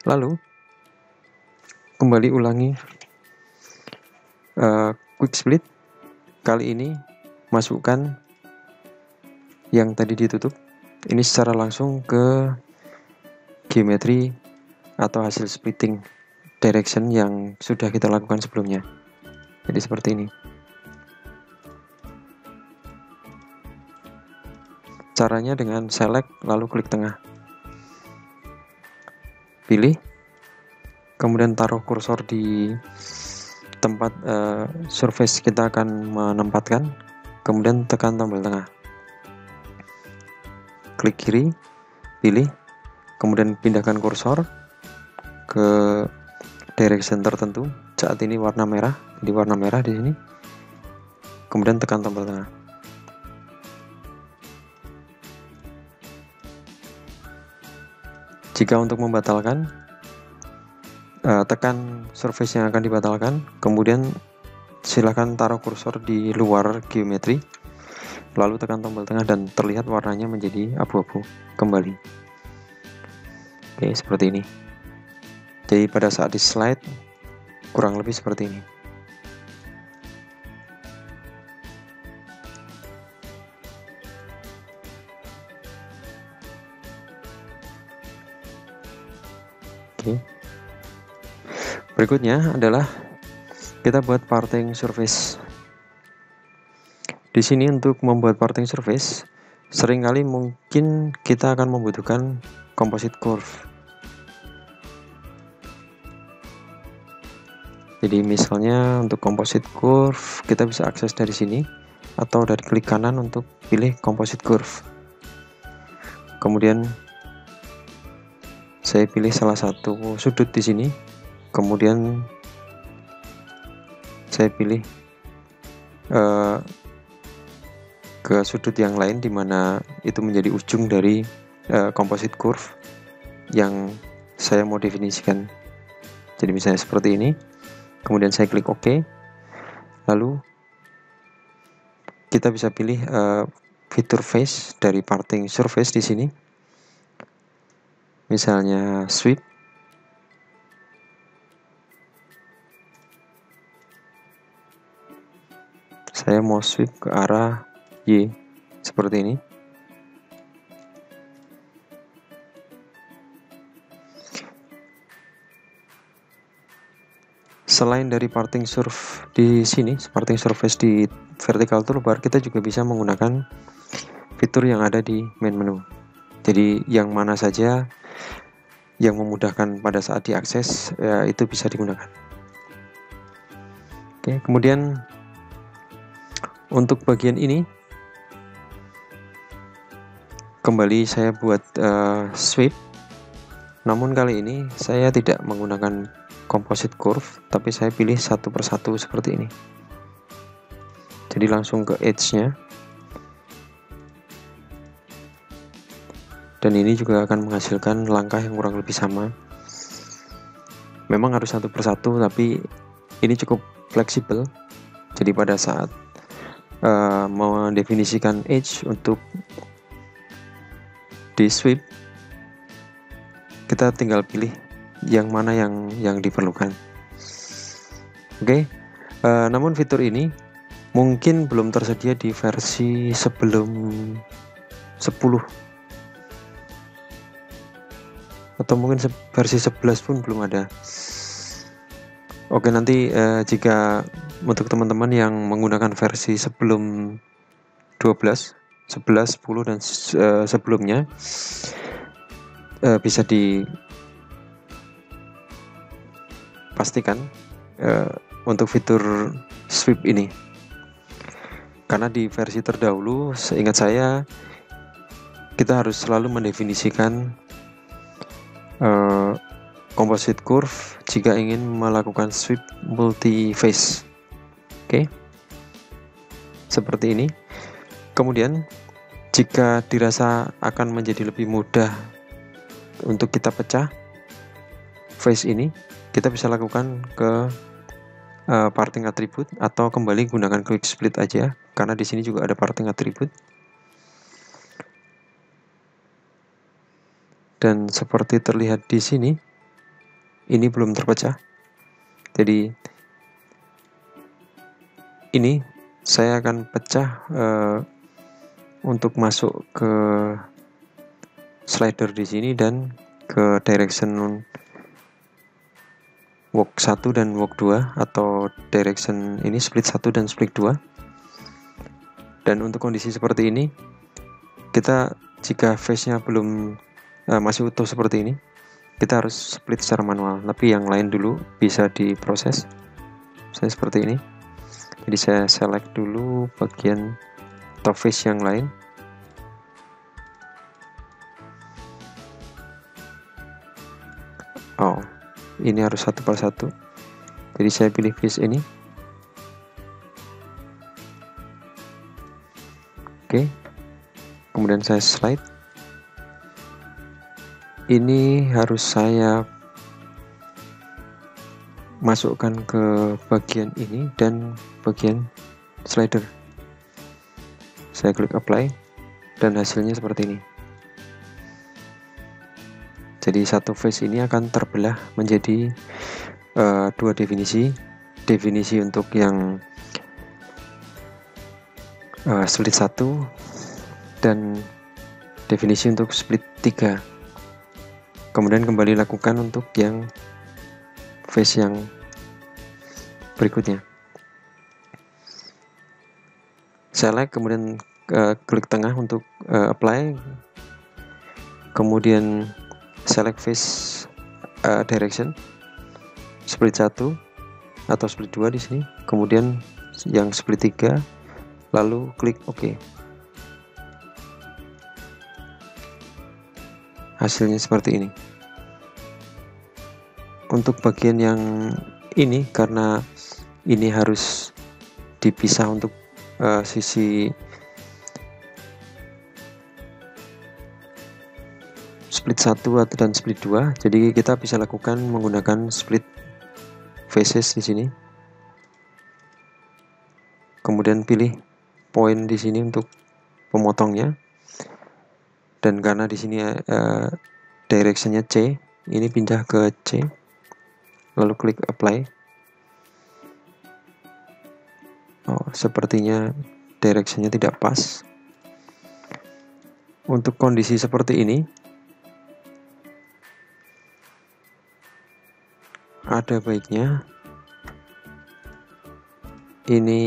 Lalu kembali ulangi quick split. Kali ini masukkan yang tadi ditutup ini secara langsung ke geometri atau hasil splitting direction yang sudah kita lakukan sebelumnya. Jadi seperti ini. Caranya dengan select lalu klik tengah. Pilih, kemudian taruh kursor di tempat surface kita akan menempatkan, kemudian tekan tombol tengah. Klik kiri, pilih, kemudian pindahkan kursor ke direction tertentu. Saat ini warna merah, jadi warna merah di sini. Kemudian tekan tombol tengah. Jika untuk membatalkan, tekan surface yang akan dibatalkan, kemudian silakan taruh kursor di luar geometri, lalu tekan tombol tengah dan terlihat warnanya menjadi abu-abu kembali. Oke, seperti ini. Jadi pada saat di slide kurang lebih seperti ini. Oke. Berikutnya adalah kita buat parting surface. Di sini untuk membuat parting surface, seringkali mungkin kita akan membutuhkan composite curve. Jadi misalnya untuk composite curve kita bisa akses dari sini atau dari klik kanan untuk pilih composite curve. Kemudian saya pilih salah satu sudut di sini, kemudian saya pilih ke sudut yang lain di mana itu menjadi ujung dari composite curve yang saya mau definisikan. Jadi misalnya seperti ini, kemudian saya klik OK, lalu kita bisa pilih fitur face dari parting surface di sini. Misalnya sweep, saya mau sweep ke arah Y seperti ini. Selain dari parting surface di sini, parting surface di vertical toolbar, kita juga bisa menggunakan fitur yang ada di main menu. Jadi yang mana saja yang memudahkan pada saat diakses, ya, itu bisa digunakan. Oke, kemudian untuk bagian ini kembali saya buat sweep, namun kali ini saya tidak menggunakan composite curve, tapi saya pilih satu persatu seperti ini. Jadi langsung ke edge-nya. Dan ini juga akan menghasilkan langkah yang kurang lebih sama. Memang harus satu persatu, tapi ini cukup fleksibel. Jadi pada saat mendefinisikan edge untuk di sweep, kita tinggal pilih yang mana yang diperlukan. Oke, namun fitur ini mungkin belum tersedia di versi sebelum 10 atau mungkin versi 11 pun belum ada. Oke, nanti jika untuk teman-teman yang menggunakan versi sebelum 12, 11, 10 dan sebelumnya, bisa dipastikan untuk fitur sweep ini, karena di versi terdahulu seingat saya kita harus selalu mendefinisikan composite curve jika ingin melakukan sweep multi phase. Oke, seperti ini. Kemudian jika dirasa akan menjadi lebih mudah untuk kita pecah phase ini, kita bisa lakukan ke parting attribute atau kembali gunakan quick split aja, karena di sini juga ada parting attribute. Dan seperti terlihat di sini, ini belum terpecah. Jadi ini saya akan pecah untuk masuk ke slider di sini dan ke direction walk 1 dan walk 2, atau direction ini split 1 dan split 2. Dan untuk kondisi seperti ini, kita jika face-nya belum masih utuh seperti ini, kita harus split secara manual, tapi yang lain dulu bisa diproses. Saya seperti ini. Jadi saya select dulu bagian top face yang lain. Oh, ini harus satu per satu. Jadi saya pilih face ini. Oke. Kemudian saya slide. Ini harus saya masukkan ke bagian ini dan bagian slider. Saya klik apply dan hasilnya seperti ini. Jadi satu face ini akan terbelah menjadi dua definisi. Definisi untuk yang split 1 dan definisi untuk split 3. Kemudian kembali lakukan untuk yang face yang berikutnya. Select, kemudian klik tengah untuk apply, kemudian select face direction split 1 atau split 2 di sini, kemudian yang split 3, lalu klik OK. Hasilnya seperti ini. Untuk bagian yang ini, karena ini harus dipisah untuk sisi split 1 dan split 2, jadi kita bisa lakukan menggunakan split faces di sini. Kemudian pilih point di sini untuk pemotongnya. Dan karena di sini directionnya C, ini pindah ke C. Lalu klik apply. Oh, sepertinya directionnya tidak pas. Untuk kondisi seperti ini, ada baiknya ini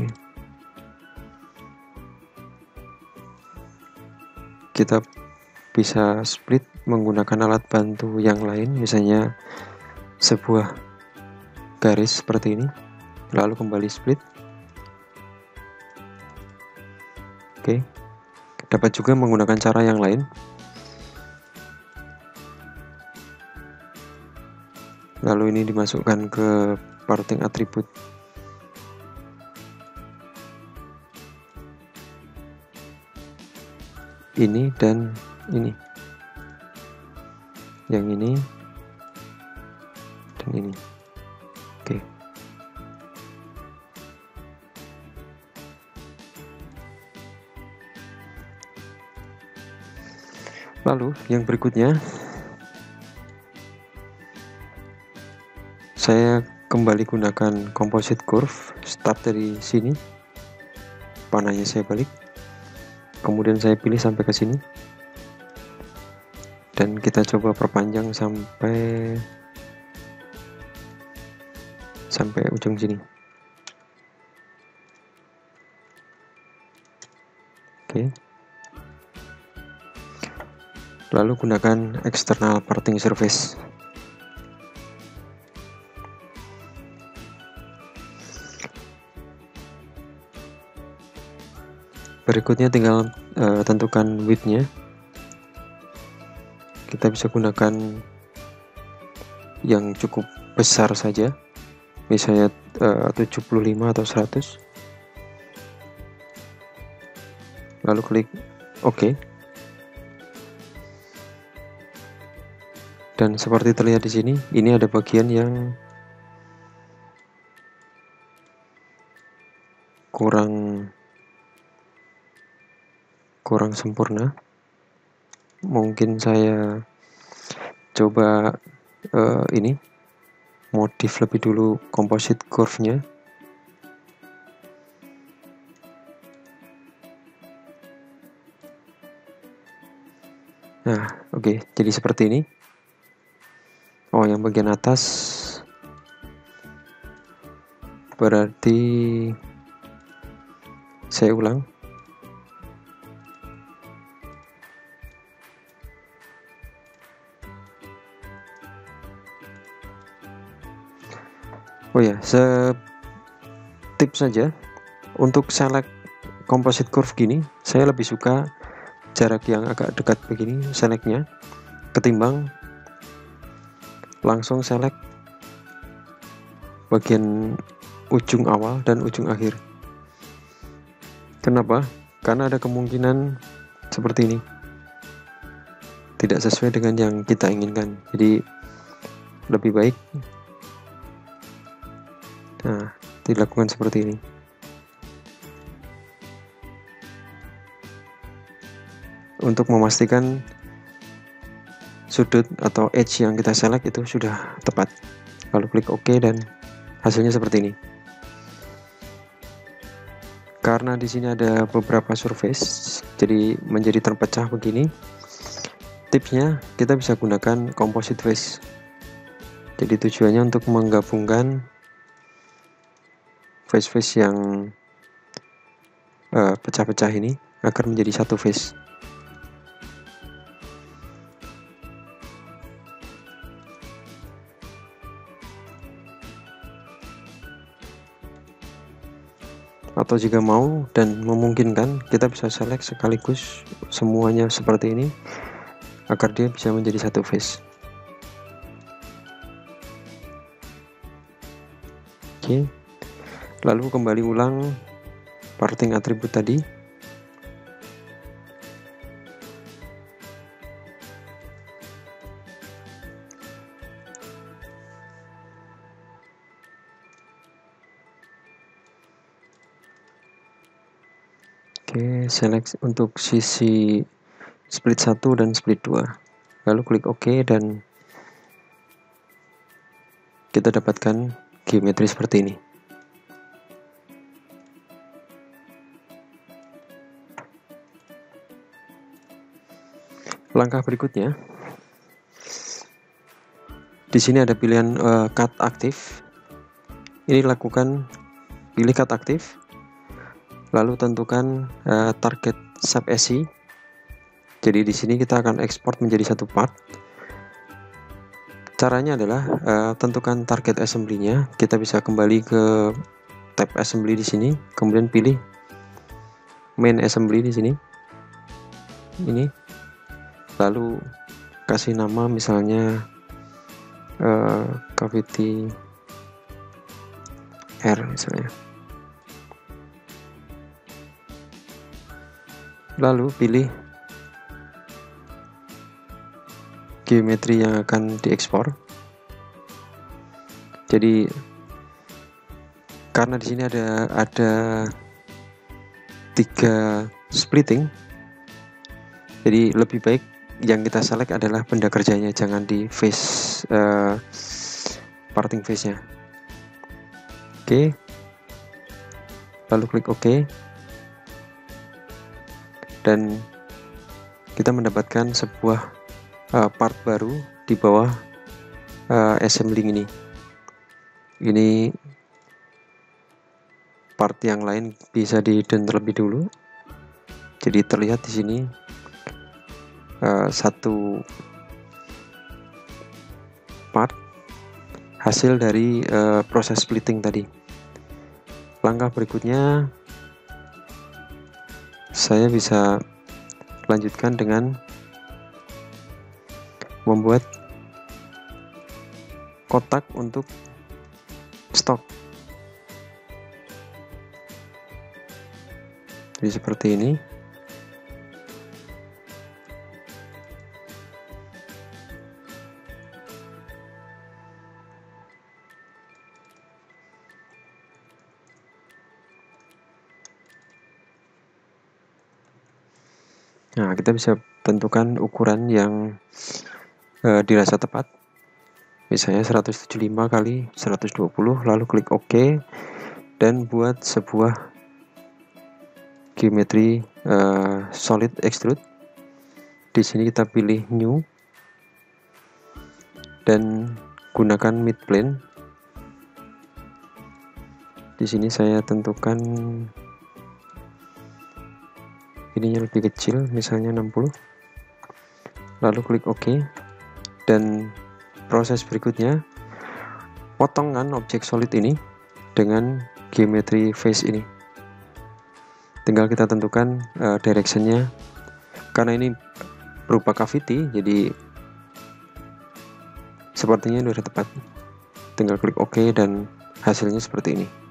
kita bisa split menggunakan alat bantu yang lain, misalnya sebuah garis seperti ini, lalu kembali split. Oke, dapat juga menggunakan cara yang lain. Lalu ini dimasukkan ke parting attribute. Ini dan ini. Yang ini dan ini. Oke. Lalu yang berikutnya, saya kembali gunakan composite curve, start dari sini, panahnya saya balik, kemudian saya pilih sampai ke sini, dan kita coba perpanjang sampai ujung sini. Oke. Lalu gunakan external parting surface. Berikutnya tinggal tentukan width-nya. Kita bisa gunakan yang cukup besar saja, misalnya 75 atau 100. Lalu klik OK. Dan seperti terlihat di sini, ini ada bagian yang kurang sempurna. Mungkin saya coba ini modif lebih dulu composite curve-nya. Nah, oke, jadi seperti ini. Oh, yang bagian atas berarti saya ulang. Oh ya, tips saja untuk select composite curve gini, saya lebih suka jarak yang agak dekat begini selectnya ketimbang langsung select bagian ujung awal dan ujung akhir. Kenapa? Karena ada kemungkinan seperti ini tidak sesuai dengan yang kita inginkan. Jadi lebih baik dilakukan seperti ini. Untuk memastikan sudut atau edge yang kita select itu sudah tepat. Lalu klik OK dan hasilnya seperti ini. Karena di sini ada beberapa surface, jadi menjadi terpecah begini. Tipsnya kita bisa gunakan composite face. Jadi tujuannya untuk menggabungkan face-face yang pecah-pecah ini agar menjadi satu face. Atau jika mau dan memungkinkan, kita bisa select sekaligus semuanya seperti ini agar dia bisa menjadi satu face. Oke. Lalu kembali ulang parting atribut tadi. Oke, select untuk sisi split 1 dan split 2. Lalu klik OK dan kita dapatkan geometri seperti ini. Langkah berikutnya, di sini ada pilihan cut aktif. Ini lakukan pilih cut aktif, lalu tentukan target sub SI. Jadi di sini kita akan ekspor menjadi satu part. Caranya adalah tentukan target assembly-nya. Kita bisa kembali ke tab assembly di sini, kemudian pilih main assembly di sini. Ini. Lalu kasih nama misalnya cavity R misalnya. Lalu pilih geometri yang akan diekspor. Jadi karena di sini ada 3 splitting, jadi lebih baik yang kita select adalah benda kerjanya, jangan di face parting face-nya. Oke. Lalu klik OK. Dan kita mendapatkan sebuah part baru di bawah assembling ini. Ini part yang lain bisa di-done terlebih dulu. Jadi terlihat di sini satu part hasil dari proses splitting tadi. Langkah berikutnya saya bisa lanjutkan dengan membuat kotak untuk stok. Jadi seperti ini. Nah, kita bisa tentukan ukuran yang dirasa tepat. misalnya 175 kali 120, lalu klik OK dan buat sebuah geometri solid extrude. Di sini kita pilih new dan gunakan mid plane. Di sini saya tentukan ininya lebih kecil, misalnya 60. Lalu klik OK dan proses berikutnya potongkan objek solid ini dengan geometri face ini. Tinggal kita tentukan directionnya, karena ini berupa cavity jadi sepertinya sudah tepat. Tinggal klik OK dan hasilnya seperti ini.